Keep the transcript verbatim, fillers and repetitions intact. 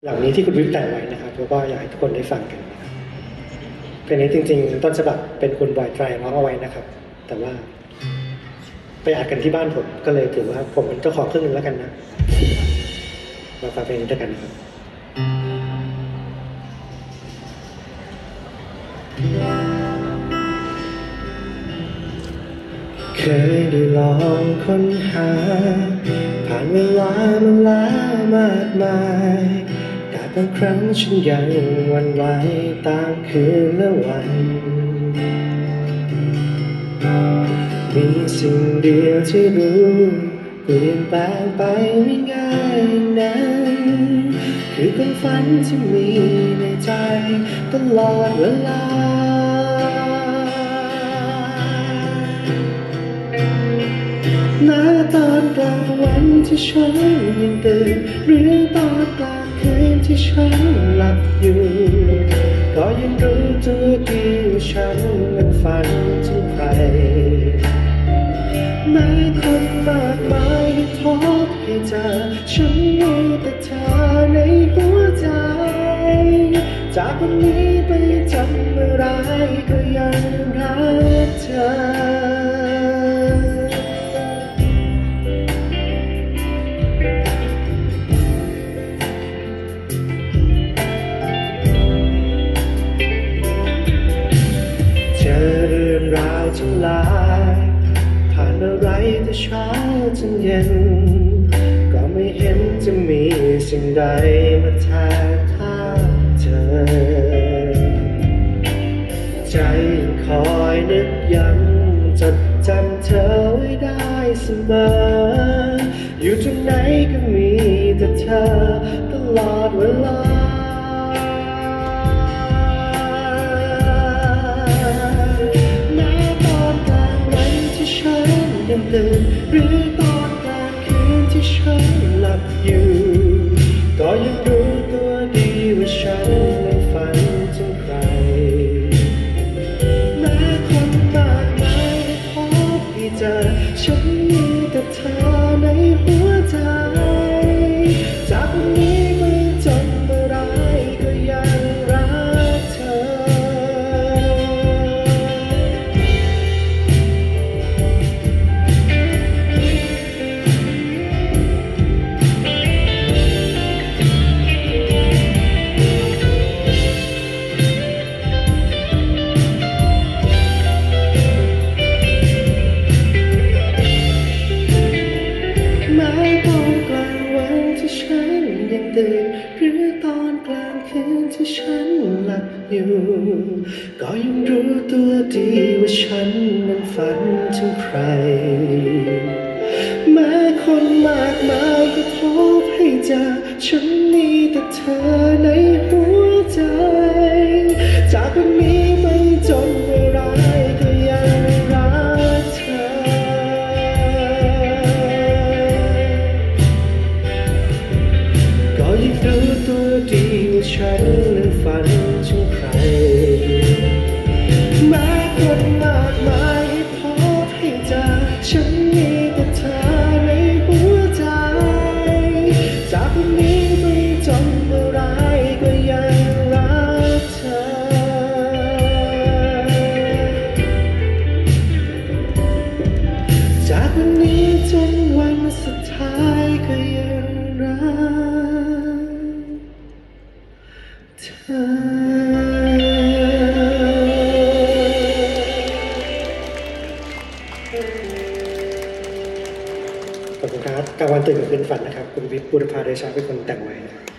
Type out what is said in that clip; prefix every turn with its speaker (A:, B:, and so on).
A: เหล่านี้ที่คุณวิทย์แต่งไว้นะครับแล้วก็อยากให้ทุกคนได้ฟังกันนะครับเพลงนี้จริงๆต้นฉบับเป็นคุณบอยไตรร้องเอาไว้นะครับแต่ว่าไปอัดกันที่บ้านผมก็เลยถือว่าผมเป็นเจ้าของเครื่องนึงแล้วกันนะมาฟังเพลงนี้ด้วยกันนะครับเคยได้ลองค้นหาผ่านเวลามาแล้วมากมายแต่บางครั้งฉันยังหวั่นไหวตามคืนและวันมีสิ่งเดียวที่รู้เปลี่ยนแปลงไปไม่ง่ายนั้นคือความฝันที่มีในใจตลอดเวลาแม้ตอนกลางวันที่ฉันยังตื่นหรือตอนกลางคืนที่ฉันหลับอยู่ก็ยังรู้ตัวดีว่าฉันนั้นฝันถึงใครแม้คนมากมายให้พบให้เจอฉันมีแต่เธอในหัวใจจากวันนี้ไปจนเมื่อไรก็ยังรักเธอทั้งหลายผ่านอะไรแต่เช้าจนเย็นก็ไม่เห็นจะมีสิ่งใดมาแทนท่าเธอใจคอยนึกย้ำจดจำเธอไว้ได้เสมออยู่ตรงไหนก็มีแต่เธอตลอดเวลาตื่นหรือตอนกลางคืนที่ฉันหลับอยู่ก็ยังรู้ตัวดีว่าฉันนั้นฝันถึงใครแม้คนมากมายได้พบให้เจอฉันมีแต่เธอในหัวใจจากวันนี้ไปจนเมื่อไรก็ยังรักเธอตื่นหรือตอนกลางคืนที่ฉันหลับอยู่ก็ยังรู้ตัวดีว่าฉันนั้นฝันถึงใครแม้คนมากมายก็พบให้เจอฉันมีแต่เธอในหัวใจจากวันนี้ไปจนเมื่อไรก็ยังรักเธอก็ยังรู้ตัวดีว่าฉันนั้นฝันถึงใครแม้คนมากมายให้พบให้เจอฉันมีแต่เธอในหัวใจจากวันนี้ไปจนเมื่อไรก็ยังรักเธอจากวันนี้จนวันสุดท้ายก็ยังรักเธอขอบคุณครับกลางวันตื่นกลางคืนฝันนะครับคุณวิทย์บูรพาเดชาเป็นคนแต่งไว้นะครับ